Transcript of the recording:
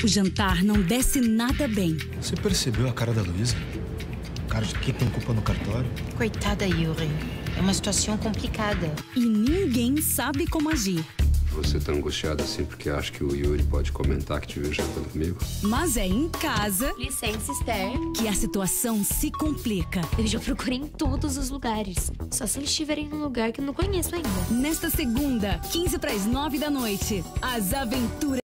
O jantar não desce nada bem. Você percebeu a cara da Luísa? Cara de quem tem culpa no cartório? Coitada, Yuri. É uma situação complicada. E ninguém sabe como agir. Você tá angustiada assim porque acha que o Yuri pode comentar que te viu jantando comigo? Mas é em casa Licença, Esther. que a situação se complica. Eu já procurei em todos os lugares. Só se eles estiverem num lugar que eu não conheço ainda. Nesta segunda, 8h45 da noite, as aventuras